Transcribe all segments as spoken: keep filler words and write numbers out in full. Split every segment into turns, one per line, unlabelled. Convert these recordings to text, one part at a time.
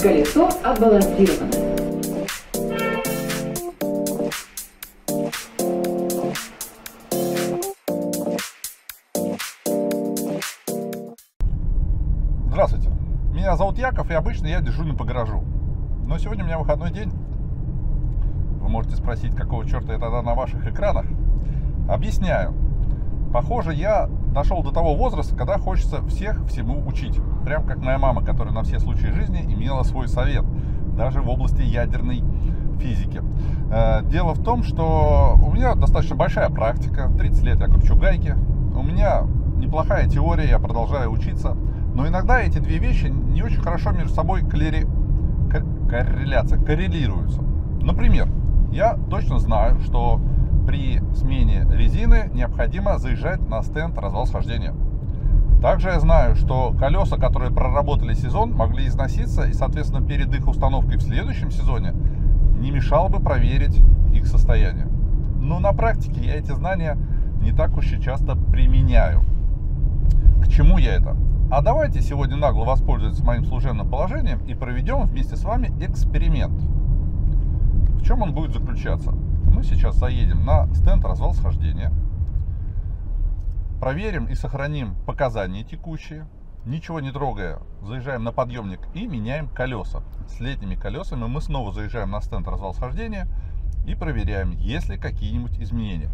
Колесо отбалансировано.
Здравствуйте, меня зовут Яков, и обычно я дежурный по гаражу. Но сегодня у меня выходной день. Вы можете спросить, какого черта я тогда на ваших экранах? Объясняю. Похоже, я дошел до того возраста, когда хочется всех всему учить. Прям как моя мама, которая на все случаи жизни имела свой совет, даже в области ядерной физики. Дело в том, что у меня достаточно большая практика, тридцать лет я кручу гайки, у меня неплохая теория, я продолжаю учиться, но иногда эти две вещи не очень хорошо между собой коррели... корреляция, коррелируются. Например, я точно знаю, что при смене резины необходимо заезжать на стенд развал схождения. Также я знаю, что колеса, которые проработали сезон, могли износиться, и, соответственно, перед их установкой в следующем сезоне не мешало бы проверить их состояние. Но на практике я эти знания не так уж и часто применяю. К чему я это? А давайте сегодня нагло воспользоваться моим служебным положением и проведем вместе с вами эксперимент. В чем он будет заключаться? Мы сейчас заедем на стенд развал схождения, проверим и сохраним показания текущие, ничего не трогая, заезжаем на подъемник и меняем колеса. С летними колесами мы снова заезжаем на стенд развал схождения и проверяем, есть ли какие-нибудь изменения.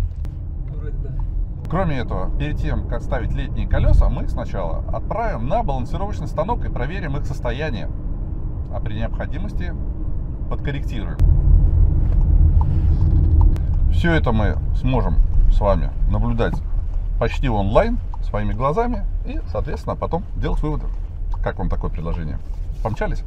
Кроме этого, перед тем, как ставить летние колеса, мы сначала отправим на балансировочный станок и проверим их состояние, а при необходимости подкорректируем. Все это мы сможем с вами наблюдать почти онлайн, своими глазами, и, соответственно, потом делать выводы. Как вам такое предложение? Помчались?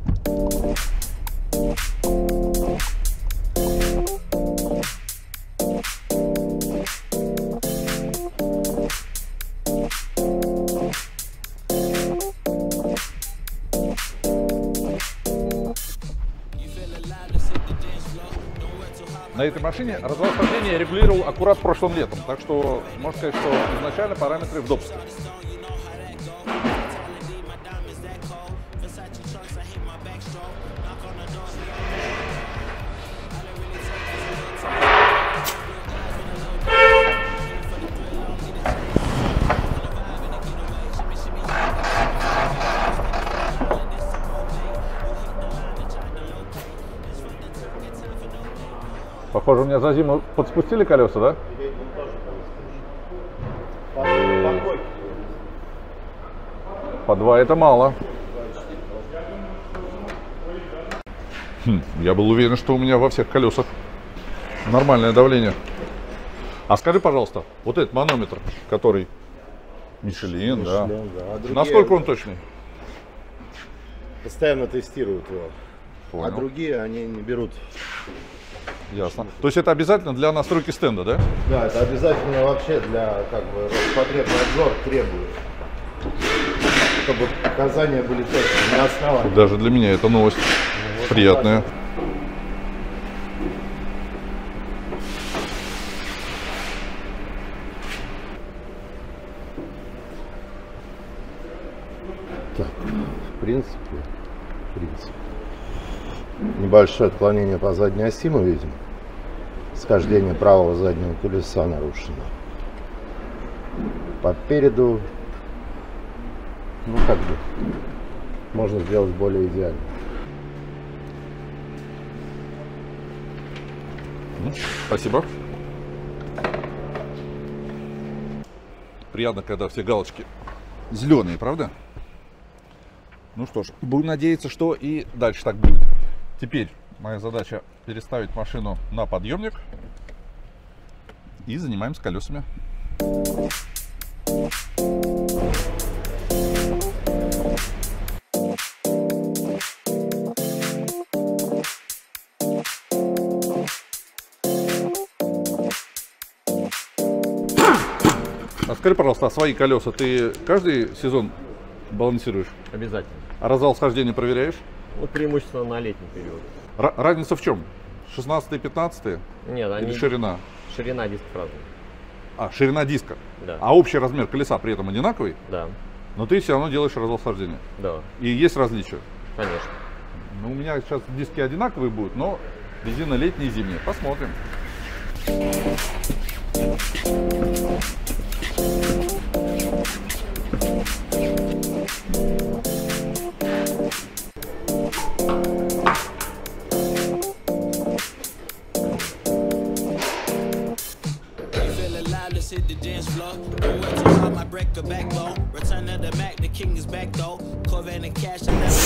На этой машине развал схождения я регулировал аккурат прошлым летом, так что можно сказать, что изначально параметры в допуске. Похоже, у меня за зиму подспустили колеса, да? И... По два это мало. Хм, я был уверен, что у меня во всех колесах нормальное давление. А скажи, пожалуйста, вот этот манометр, который Мишелин, Мишелин да. да. А другие... Насколько он точный?
Постоянно тестируют его.
Понял.
А другие они не берут.
Ясно. То есть это обязательно для настройки стенда, да? Да,
это обязательно вообще для, как бы, Роспотребнадзор требует, чтобы показания были точные, на основании.
Даже для меня это новость ну, вот приятная.
Так, в принципе, в принципе. Небольшое отклонение по задней оси мы видим. Схождение правого заднего колеса нарушено. По переду, ну как бы, можно сделать более идеально.
Спасибо. Приятно, когда все галочки зеленые, правда? Ну что ж, будем надеяться, что и дальше так будет. Теперь моя задача переставить машину на подъемник и занимаемся колесами. А скажи, пожалуйста, а свои колеса ты каждый сезон балансируешь?
Обязательно.
А развал схождения проверяешь?
Вот преимущественно на летний период.
Р разница в чем? шестнадцатый, пятнадцатый?
Нет, они...
Или ширина?
Ширина дисков разная.
А, ширина диска?
Да.
А общий размер колеса при этом одинаковый?
Да.
Но ты все равно делаешь развал схождения?
Да.
И есть различия?
Конечно.
Ну, у меня сейчас диски одинаковые будут, но резина летняя и зимняя. Посмотрим.
Hit the dance floor. Don't wait till I might break a backbone. Return of the Mac, the king is back though. Corvette and cash, I never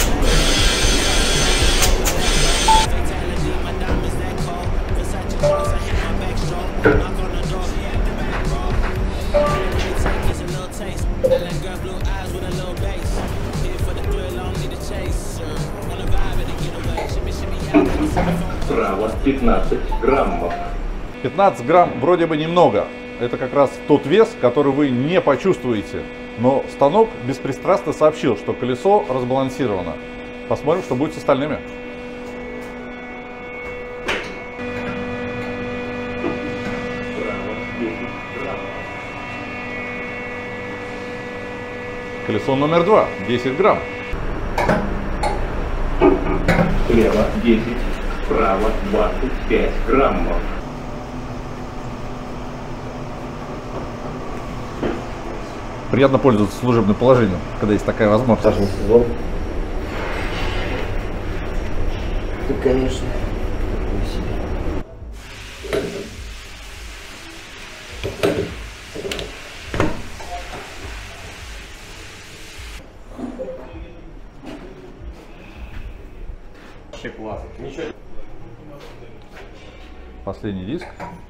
fatality, my diamonds that cold. Versace clothes, I hit my back stroke. Knock on the door, he at the back row. Take is a little taste. That girl blue eyes with a little bass. Here for the thrill, I don't need a chase. Wanna vibe and get away. Shimmy, shimmy, out.
Право пятнадцать граммов.
пятнадцать грамм вроде бы немного. Это как раз тот вес, который вы не почувствуете. Но станок беспристрастно сообщил, что колесо разбалансировано. Посмотрим, что будет с остальными. Колесо номер два, десять грамм.
Слева десять, справа двадцать пять граммов.
Приятно пользоваться служебным положением, когда есть такая возможность.
Даже сезон. Ты, конечно, такой себе.
Вообще класс. Ничего.
Последний диск.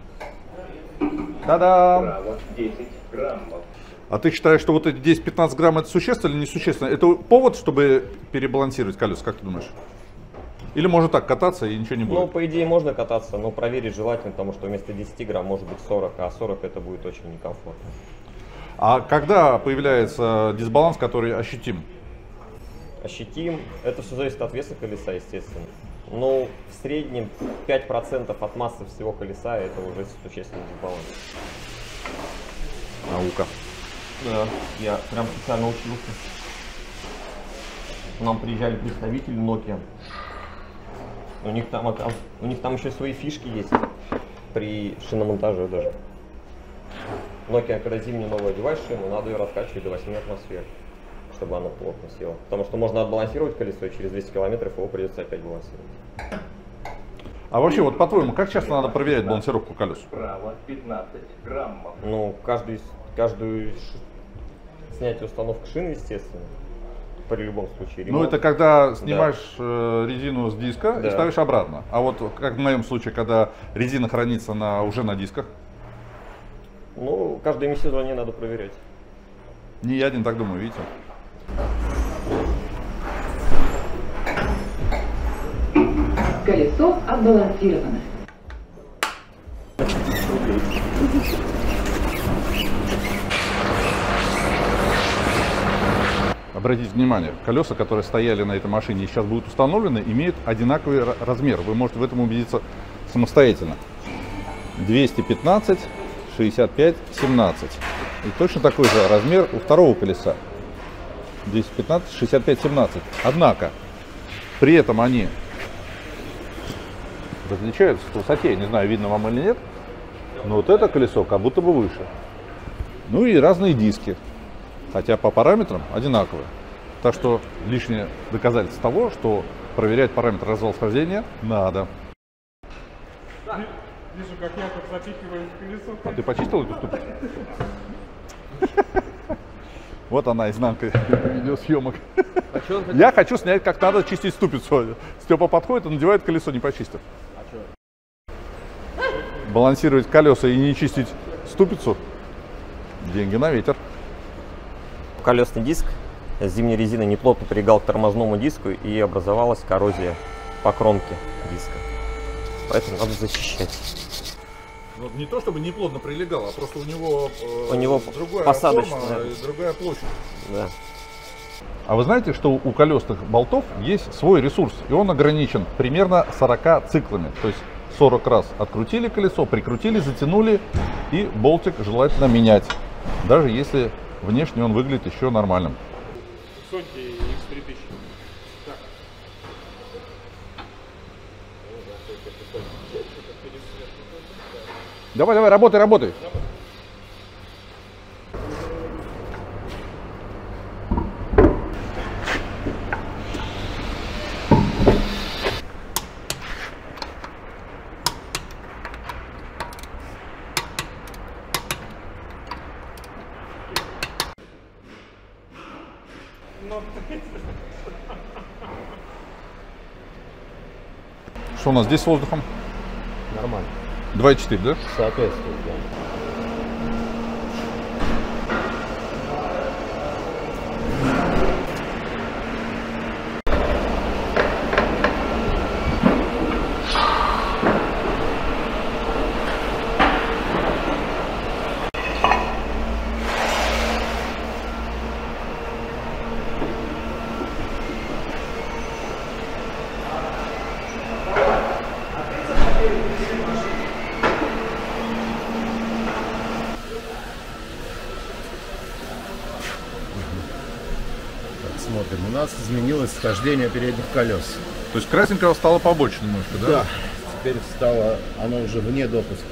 Та-дам!
Право десять граммов.
А ты считаешь, что вот эти десять-пятнадцать грамм это существенно или несущественно? Это повод, чтобы перебалансировать колеса, как ты думаешь? Или можно так кататься и ничего не будет?
Ну, по идее, можно кататься, но проверить желательно, потому что вместо десяти грамм может быть сорок, а сорок это будет очень некомфортно.
А когда появляется дисбаланс, который ощутим?
Ощутим. Это все зависит от веса колеса, естественно. Но в среднем пять процентов от массы всего колеса это уже существенный дисбаланс.
Наука.
Да, я прям специально учился. К нам приезжали представители Nokia. У них там, у них там еще свои фишки есть при шиномонтаже даже. Nokia, когда зимнюю новую одеваешь шину, надо ее раскачивать до восьми атмосфер, чтобы она плотно села. Потому что можно отбалансировать колесо, и через двести километров его придется опять балансировать.
А вообще, вот по-твоему, как часто надо проверять балансировку колес?
Право пятнадцать граммов.
Ну, каждый, каждую ш... снятие установки шины, естественно, при любом случае. Ремонт.
Ну, это когда снимаешь да. резину с диска
да.
и ставишь обратно. А вот как в моем случае, когда резина хранится на, уже на дисках?
Ну, каждое межсезонье надо проверять.
Не я один так думаю, видите?
Колесо отбалансировано.
Обратите внимание, колеса, которые стояли на этой машине и сейчас будут установлены, имеют одинаковый размер. Вы можете в этом убедиться самостоятельно. двести пятнадцать, шестьдесят пять, семнадцать. И точно такой же размер у второго колеса. двести пятнадцать, шестьдесят пять, семнадцать. Однако, при этом они различаются в высоте. Я не знаю, видно вам или нет. Но вот это колесо как будто бы выше. Ну и разные диски. Хотя по параметрам одинаковые. Так что лишнее доказательство того, что проверять параметры расхождения надо.
Вижу, как я тут запихиваю в колесо.
А ты почистил эту ступку? Вот она, изнанка видеосъемок. Я хочу снять, как надо чистить ступицу. Степа подходит и надевает колесо, не почистив. Балансировать колеса и не чистить ступицу — деньги на ветер.
Колесный диск с зимней резиной неплотно прилегал к тормозному диску и образовалась коррозия по кромке диска. Поэтому надо защищать.
Ну, не то чтобы неплотно прилегало, а просто у него, э,
у него
другая
посадочная
форма и другая площадь.
Да.
А вы знаете, что у колесных болтов есть свой ресурс, и он ограничен примерно сорока циклами. То есть сорок раз открутили колесо, прикрутили, затянули, и болтик желательно менять, даже если внешне он выглядит еще нормальным.
Соньки икс три тысячи. Так.
Давай, давай, работай, работай. Что у нас здесь с воздухом?
Нормально.
два и четыре, да?
Соответствует, да. Смотрим, у нас изменилось схождение передних колес.
То есть красненького стало побольше немножко, да?
Да, теперь стало оно уже вне допуска.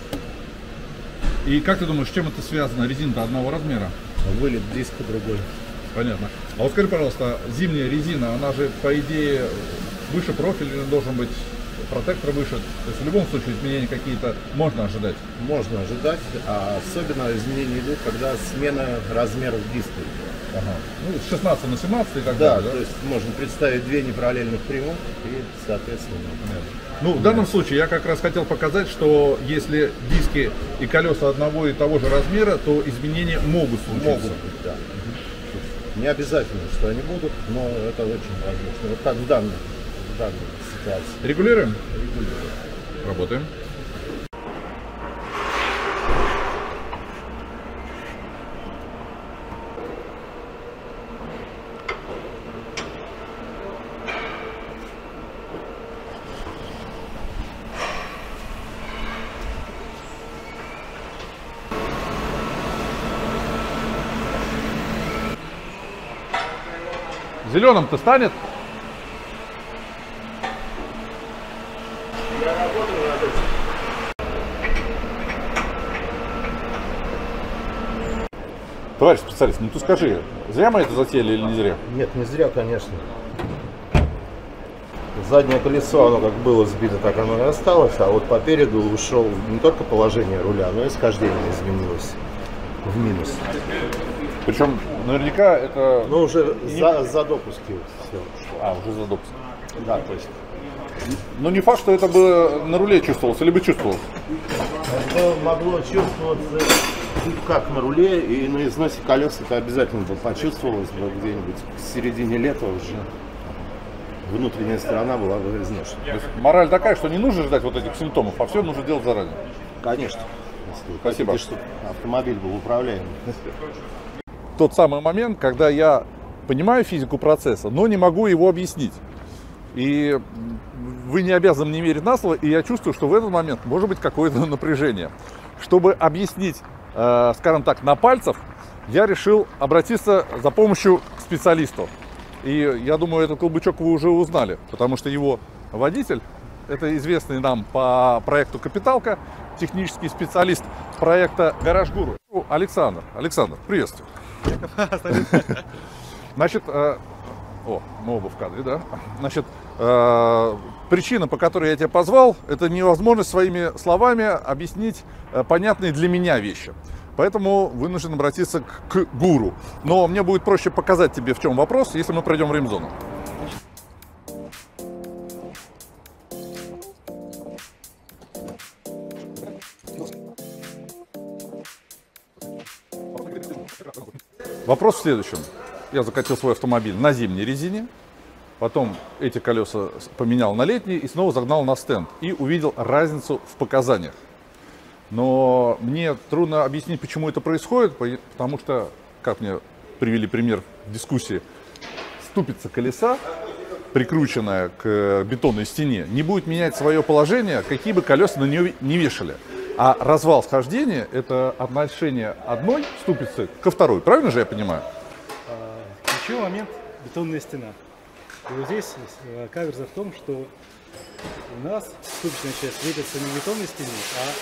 И как ты думаешь, с чем это связано? Резина-то одного размера.
Вылет диска другой.
Понятно. А вот скажи, пожалуйста, зимняя резина, она же, по идее, выше профиля должен быть, протектор выше. То есть в любом случае изменения какие-то можно ожидать.
Можно ожидать, а особенно изменения идут, когда смена размеров диска.
Ага. Ну, с шестнадцати на семнадцать и так
Да,
далее, да?
то есть можно представить две непараллельных прямых и, соответственно,
Ну, в данном случае я как раз хотел показать, что если диски и колеса одного и того же размера, то изменения могут случиться.
могут быть, да. Не обязательно, что они будут, но это очень возможно. Вот так в данной, в данной ситуации.
Регулируем?
Регулируем.
Работаем. Зеленым-то станет?
Я работаю над этим.
Товарищ специалист, ну ты скажи, зря мы это затеяли или не зря?
Нет, не зря, конечно. Заднее колесо, оно как было сбито, так оно и осталось, а вот по переду ушел не только положение руля, но и схождение изменилось в минус.
Причем наверняка это...
Но уже за, за допуски все ушло.
А, уже за допуск.
Да, то есть.
Ну не факт, что это бы на руле чувствовалось, или бы чувствовалось.
Это могло чувствоваться как на руле, и на износе колес это обязательно бы почувствовалось бы где-нибудь в середине лета уже. Внутренняя сторона была бы изношена.
То есть мораль такая, что не нужно ждать вот этих симптомов, а все нужно делать заранее.
Конечно. Если
Спасибо.
хотите, чтобы автомобиль был управляемый.
Тот самый момент, когда я понимаю физику процесса, но не могу его объяснить. И вы не обязаны мне верить на слово, и я чувствую, что в этот момент может быть какое-то напряжение. Чтобы объяснить, э, скажем так, на пальцах, я решил обратиться за помощью к специалисту. И я думаю, этот колбычок вы уже узнали, потому что его водитель, это известный нам по проекту «Капиталка», технический специалист проекта «Гараж-Гуру» Александр. Александр, приветствую. Значит, э, о, мы оба в кадре, да? Значит, э, причина, по которой я тебя позвал, это невозможность своими словами объяснить э, понятные для меня вещи. Поэтому вынужден обратиться к, к гуру. Но мне будет проще показать тебе, в чем вопрос, если мы пройдем в ремзону. Вопрос в следующем. Я закатил свой автомобиль на зимней резине, потом эти колеса поменял на летние и снова загнал на стенд. И увидел разницу в показаниях. Но мне трудно объяснить, почему это происходит, потому что, как мне привели пример в дискуссии, ступица колеса, прикрученная к бетонной стене, не будет менять свое положение, какие бы колеса на нее не вешали. А развал схождения – это отношение одной ступицы ко второй. Правильно же я понимаю?
Еще момент – бетонная стена. И вот здесь каверза в том, что у нас ступичная часть крепится не к бетонной стене, а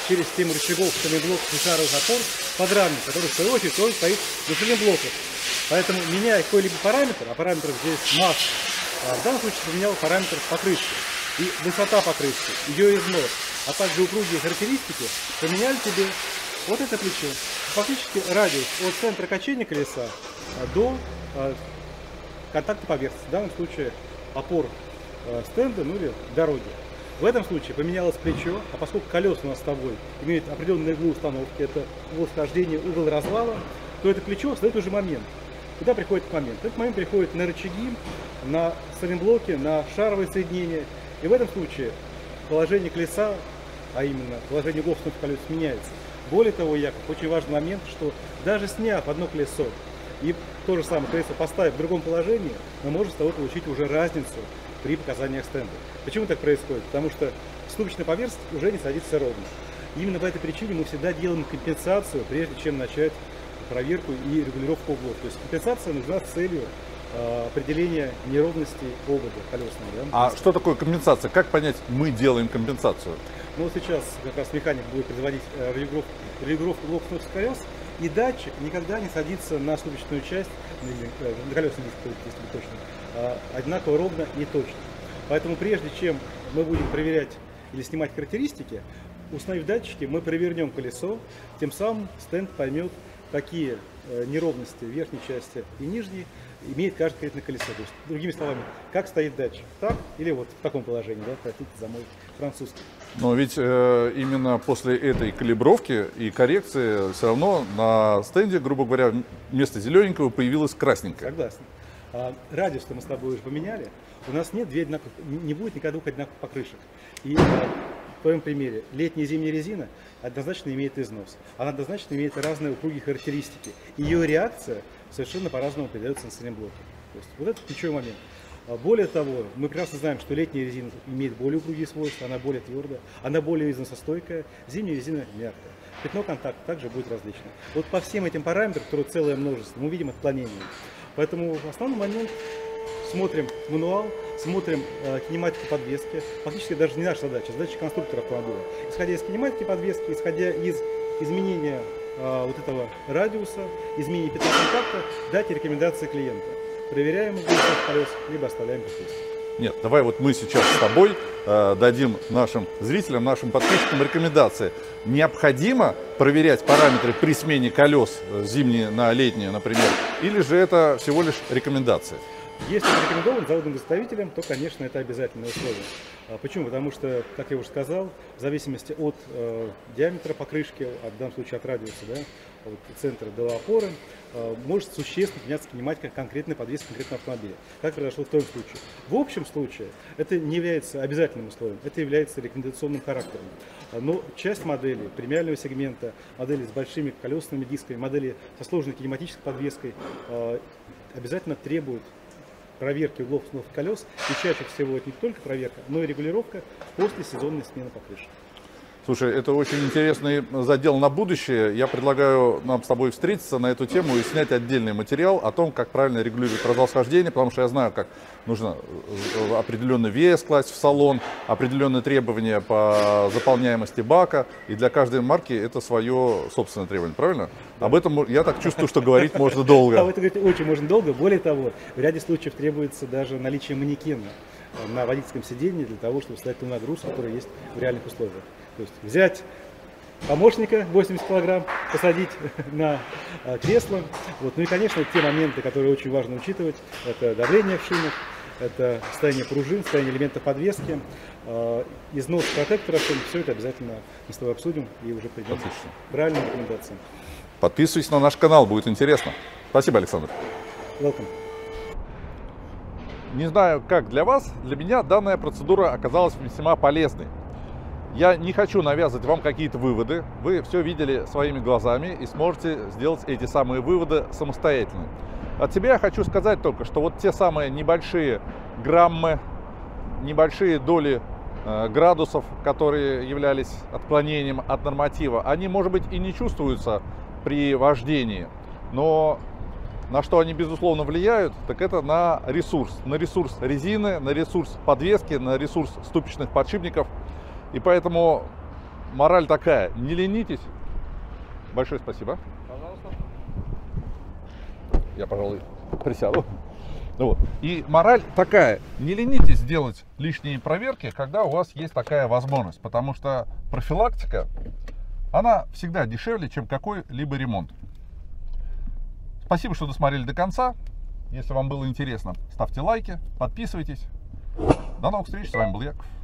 через систему рычагов, блоков и шаровых опор подрамник, который в свою очередь тоже стоит в блоках. Поэтому меняя какой-либо параметр, а параметров здесь масса, в данном случае поменял параметр покрышки. И высота покрышки, ее износ, а также упругие характеристики поменяли тебе вот это плечо. Фактически радиус от центра качения колеса до э, контакта поверхности. В данном случае опор э, стенда, ну или дороги. В этом случае поменялось плечо, а поскольку колеса у нас с тобой имеют определенные углы установки, это угол схождения, угол развала, то это плечо стоит уже момент. Куда приходит момент? Этот момент приходит на рычаги, на сайлентблоки, на шаровые соединения. И в этом случае положение колеса, а именно положение углов установки колес, меняется. Более того, Яков, очень важный момент, что даже сняв одно колесо и то же самое колесо поставив в другом положении, мы можем с тобой получить уже разницу при показаниях стенда. Почему так происходит? Потому что ступичная поверхность уже не садится ровно. Именно по этой причине мы всегда делаем компенсацию, прежде чем начать проверку и регулировку углов. То есть компенсация нужна с целью э, определения неровностей обода колесного. Да?
А что такое компенсация? Как понять, мы делаем компенсацию?
Ну вот сейчас как раз механик будет производить э, регулировку, регулировку углов установки колес, и датчик никогда не садится на ступичную часть, или, э, на колесный диск, если быть точно, э, одинаково ровно и точно. Поэтому прежде чем мы будем проверять или снимать характеристики, установив датчики, мы провернем колесо, тем самым стенд поймет, какие э, неровности в верхней части и нижней имеет каждое конкретное колесо. То есть, другими словами, как стоит датчик, так или вот в таком положении, да, простите за мой французский.
Но ведь э, именно после этой калибровки и коррекции все равно на стенде, грубо говоря, вместо зелененького появилось красненькое.
Согласен. А, радиус мы с тобой уже поменяли. У нас нет две одинаковых, не будет никогда двух одинаковых покрышек. И а, в твоем примере летняя и зимняя резина однозначно имеет износ. Она однозначно имеет разные упругие характеристики. Ее реакция совершенно по-разному передается на сайлентблоке. То есть вот это ключевой момент. Более того, мы прекрасно знаем, что летняя резина имеет более упругие свойства, она более твердая, она более износостойкая, зимняя резина мягкая. Пятно контакта также будет различно. Вот по всем этим параметрам, которые целое множество, мы видим отклонение. Поэтому основной момент смотрим мануал, смотрим э, кинематику подвески. Фактически даже не наша задача, задача конструктора автомобиля. Исходя из кинематики подвески, исходя из изменения э, вот этого радиуса, изменения пятна контакта, дать рекомендации клиента. Проверяем угол колес, либо оставляем как есть.
Нет, давай вот мы сейчас с тобой э, дадим нашим зрителям, нашим подписчикам рекомендации. Необходимо проверять параметры при смене колес зимние на летние, например, или же это всего лишь рекомендации?
Если это рекомендовано заводным изготовителем, то, конечно, это обязательное условие. Почему? Потому что, как я уже сказал, в зависимости от э, диаметра покрышки, а в данном случае от радиуса, да, от центра до опоры, э, может существенно меняться кинематика конкретной подвески конкретного автомобиля. Как произошло в том случае. В общем случае это не является обязательным условием, это является рекомендационным характером. Но часть моделей премиального сегмента, модели с большими колесными дисками, модели со сложной кинематической подвеской э, обязательно требуют проверки углов установки колес, и чаще всего это не только проверка, но и регулировка после сезонной смены покрышек.
Слушай, это очень интересный задел на будущее. Я предлагаю нам с тобой встретиться на эту тему и снять отдельный материал о том, как правильно регулировать раздел схождения, потому что я знаю, как нужно определенный вес класть в салон, определенные требования по заполняемости бака, и для каждой марки это свое собственное требование, правильно? Да. Об этом я так чувствую, что говорить можно долго.
Об этом говорить очень можно долго. Более того, в ряде случаев требуется даже наличие манекена на водительском сиденье для того, чтобы снять ту нагрузку, которая есть в реальных условиях. То есть взять помощника восемьдесят килограмм, посадить на кресло. Вот. Ну и, конечно, те моменты, которые очень важно учитывать, это давление в шинах, это состояние пружин, состояние элементов подвески, износ протектора, все это обязательно мы с тобой обсудим и уже придем к правильным рекомендациям.
Подписывайтесь на наш канал, будет интересно. Спасибо, Александр.
Welcome.
Не знаю, как для вас, для меня данная процедура оказалась весьма полезной. Я не хочу навязывать вам какие-то выводы. Вы все видели своими глазами и сможете сделать эти самые выводы самостоятельно. От себя я хочу сказать только, что вот те самые небольшие граммы, небольшие доли э, градусов, которые являлись отклонением от норматива, они, может быть, и не чувствуются при вождении, но на что они, безусловно, влияют, так это на ресурс. На ресурс резины, на ресурс подвески, на ресурс ступичных подшипников. И поэтому мораль такая, не ленитесь. Большое спасибо.
Пожалуйста.
Я, пожалуй, присяду. Ну вот. И мораль такая, не ленитесь делать лишние проверки, когда у вас есть такая возможность, потому что профилактика, она всегда дешевле, чем какой-либо ремонт. Спасибо, что досмотрели до конца. Если вам было интересно, ставьте лайки, подписывайтесь. До новых встреч, с вами был Яков.